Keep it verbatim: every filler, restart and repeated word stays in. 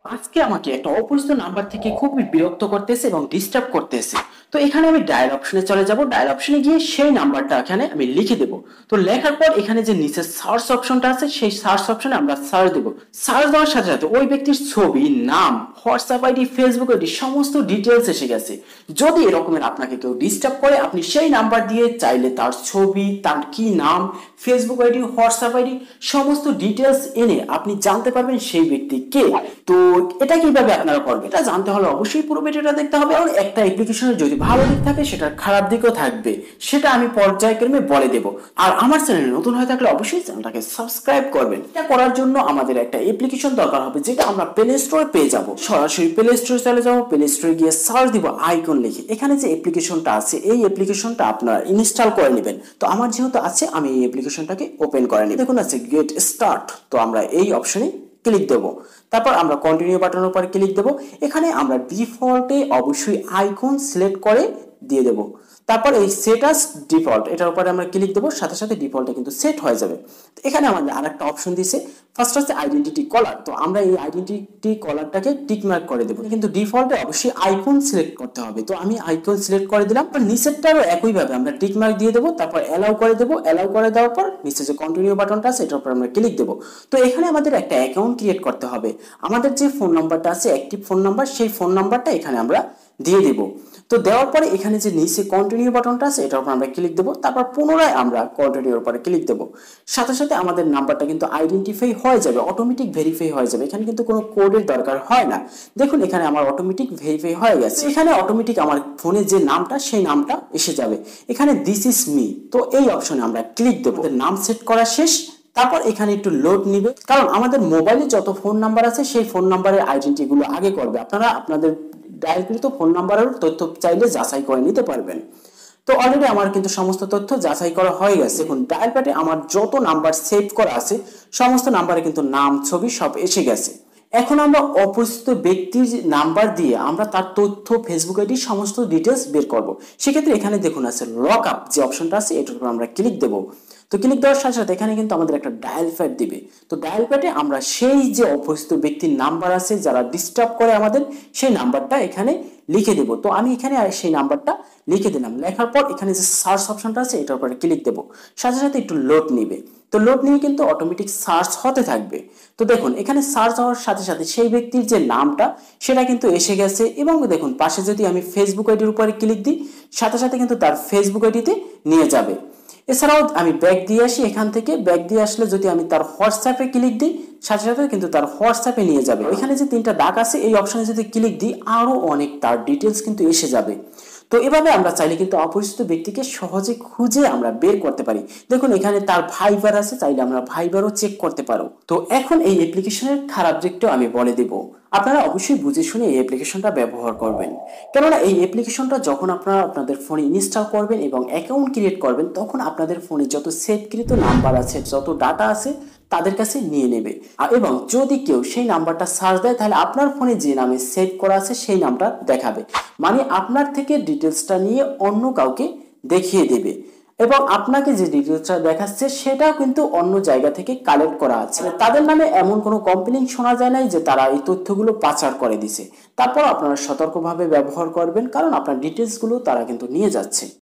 আজকে আমাকে একটা অপরিচিত নাম্বার থেকে খুবই বিরক্ত করতেছে এবং ডিস্টার্ব করতেছে। তো এখানে আমি ডায়াল অপশনে চলে যাব। ডায়াল অপশনে গিয়ে সেই নাম্বারটা এখানে আমি লিখে দেব। তো লেখার পর এখানে যে নিচে সার্চ অপশনটা আছে সেই সার্চ অপশনে আমরা সার্চ দেব। সার্চ দেওয়ার সাথে সাথে ওই ব্যক্তির ছবি, নাম, হোয়াটসঅ্যাপ আইডি, ফেসবুক আইডি সমস্ত ডিটেলস এসে গেছে। যদি এরকমের আপনাকে কেউ ডিস্টার্ব করে, আপনি সেই নাম্বার দিয়ে চাইলে তার ছবি, তার কি নাম, ফেসবুক আইডি, হোয়াটসঅ্যাপ আইডি সমস্ত ডিটেলস এনে আপনি জানতে পারবেন সেই ব্যক্তি কে। তো এটা কিভাবে আপনারা করবেন, এটা জানতে হলে অবশ্যই পুরো ভিডিওটা দেখতে হবে। আর একটা অ্যাপ্লিকেশনের যদি ভালো দিক থাকে সেটার খারাপ দিকও থাকবে, সেটা আমি পর্যায়ক্রমে বলে দেব। আর আমার চ্যানেলে নতুন হয়ে থাকলে অবশ্যই চ্যানেলটাকে সাবস্ক্রাইব করবেন। এটা করার জন্য আমাদের একটা অ্যাপ্লিকেশন দরকার হবে, যেটা আমরা প্লে স্টোরে পেয়ে যাব। সরাসরি প্লে স্টোরে চলে যাব। প্লে স্টোরে গিয়ে সার্চ দিব আইকন লিখে। এখানে যে অ্যাপ্লিকেশনটা আছে এই অ্যাপ্লিকেশনটা আপনারা ইনস্টল করে নেবেন। তো আমার যেহেতু আছে আমি এই অ্যাপ্লিকেশনটাকে ওপেন করে নিই। দেখুন আছে গেট স্টার্ট। তো আমরা এই অপশনে ক্লিক দেব। তারপর আমরা কন্টিনিউ বাটনের উপর ক্লিক দেব। এখানে আমরা ডিফল্টে অবশ্যই আইকন সিলেক্ট করে দিয়ে দেব। তারপর এই সেট আস ডিফল্ট এটার উপরে আমরা ক্লিক দেব, সাথে সাথে ডিফল্টে কিন্তু সেট হয়ে যাবে। তো এখানে আমাদের আরেকটা অপশন দিয়েছে, ফার্স্ট হচ্ছে আইডেন্টিটি কলার। তো আমরা এই আইডেন্টিটি কলারটাকে টিক মার্ক করে দেব। কিন্তু ডিফল্টে অবশ্যই আইকন সিলেক্ট করতে হবে। তো আমি আইকন সিলেক্ট করে দিলাম। আর নিচেরটারও একইভাবে আমরা টিক মার্ক দিয়ে দেব। তারপর অ্যালাউ করে দেব। অ্যালাউ করে দেওয়ার পর নিচে যে কন্টিনিউ বাটনটা আছে এটার উপর আমরা ক্লিক দেব। তো এখানে আমাদের একটা অ্যাকাউন্ট ক্রিয়েট করতে হবে। আমাদের যে ফোন নাম্বারটা আছে অ্যাক্টিভ ফোন নাম্বার, সেই ফোন নাম্বারটা এখানে আমরা দিয়ে দেব। তো দেওয়ার পরে এখানে যে নিচে কন্টিনিউ বাটনটা আছে এটার উপর আমরা ক্লিক দেব। তারপর পুনরায় আমরা কন্টিনিউর উপরে ক্লিক দেব। সাথে সাথে আমাদের নাম্বারটা কিন্তু আইডেন্টিফাই হয়ে যাবে, অটোমেটিক ভেরিফাই হয়ে যাবে। এখানে কিন্তু কোনো কোডের দরকার হয় না। দেখুন এখানে আমার অটোমেটিক ভেরিফাই হয়ে গেছে। এখানে অটোমেটিক আমার ফোনে যে নামটা সেই নামটা এসে যাবে। এখানে দিস ইজ মি, তো এই অপশনে আমরা ক্লিক দেব। নাম সেট করা শেষ। তারপর এখানে একটু লোড নিবে, কারণ আমাদের মোবাইলে যত ফোন নাম্বার আছে সেই ফোন নাম্বারের আইডেন্টি গুলো আগে করবে। আপনারা আপনাদের ডায়ালকৃত ফোন নাম্বারের তথ্য চাইলে যাচাই করে নিতে পারবেন। তো অলরেডি আমার কিন্তু সমস্ত তথ্য যাচাই করা হয়ে গেছে। এখন ডায়াল প্যাডে আমার যত নাম্বার সেভ করা আছে সমস্ত নাম্বারে কিন্তু নাম, ছবি সব এসে গেছে। এখন আমরা অপরিচিত ব্যক্তির নাম্বার দিয়ে আমরা তার তথ্য, ফেসবুক আইডি সমস্ত ডিটেলস বের করব। সেক্ষেত্রে এখানে দেখুন আছে লক আপ যে অপশনটা আছে এটার উপর আমরা ক্লিক দেব। তো ক্লিক দেওয়ার সাথে সাথে এখানে কিন্তু আমাদের একটা ডায়াল প্যাড দিবে। তো ডায়াল প্যাডে আমরা সেই যে অপরিচিত ব্যক্তির নাম্বার আছে যারা ডিস্টার্ব করে আমাদের, সেই নাম্বারটা এখানে লিখে দেব। তো আমি এখানে সেই নাম্বারটা লিখে দিলাম। লেখার পর এখানে যে সার্চ অপশনটা আছে এটার উপরে ক্লিক দেব। সাথে সাথে একটু লোড নিবে। তো লোড নিয়ে কিন্তু অটোমেটিক সার্চ হতে থাকবে। তো দেখুন এখানে সার্চ হওয়ার সাথে সাথে সেই ব্যক্তির যে নামটা সেটা কিন্তু এসে গেছে। এবং দেখুন পাশে যদি আমি ফেসবুক আইডির উপরে ক্লিক দিই, সাথে সাথে কিন্তু তার ফেসবুক আইডিতে নিয়ে যাবে। এছাড়াও আমি ব্যাক দিয়ে আসি। এখান থেকে ব্যাক দিয়ে আসলে যদি আমি তার হোয়াটসঅ্যাপে ক্লিক দিই, সাথে সাথে কিন্তু তার হোয়াটসঅ্যাপে নিয়ে যাবে। এখানে যে তিনটা দাগ আছে এই অপশনে যদি ক্লিক দিই আরো অনেক তার ডিটেলস কিন্তু এসে যাবে। তো এভাবে আমরা চাইলে কিন্তু অপরিচিত ব্যক্তিকে সহজে খুঁজে আমরা বের করতে পারি। দেখুন এখানে তার ভাইবার আছে, চাইলে আমরা ভাইবারও চেক করতে পারো। তো এখন এই অ্যাপ্লিকেশনের খারাপ দিকটাও আমি বলে দেব। আপনারা অবশ্যই বুঝে শুনে এই অ্যাপ্লিকেশনটা ব্যবহার করবেন। কেননা এই অ্যাপ্লিকেশনটা যখন আপনারা আপনাদের ফোনে ইনস্টল করবেন এবং অ্যাকাউন্ট ক্রিয়েট করবেন, তখন আপনাদের ফোনে যত সেভকৃত নাম্বার আছে, যত ডাটা আছে তাদের কাছে নিয়ে নেবে। এবং যদি কেউ সেই নাম্বারটা সার্চ দেয় তাহলে আপনার ফোনে যে নামে সেভ করা আছে সেই নামটা দেখাবে। মানে আপনার থেকে ডিটেলসটা নিয়ে অন্য কাউকে দেখিয়ে দেবে। এবং আপনাকে যে ডিটেলসটা দেখাচ্ছে সেটাও কিন্তু অন্য জায়গা থেকে কালেক্ট করা আছে। তাদের নামে এমন কোনো কমপ্লেইন শোনা যায় নাই যে তারা এই তথ্যগুলো পাচার করে দিছে। তারপর আপনারা সতর্কভাবে ব্যবহার করবেন, কারণ আপনার ডিটেলসগুলো তারা কিন্তু নিয়ে যাচ্ছে।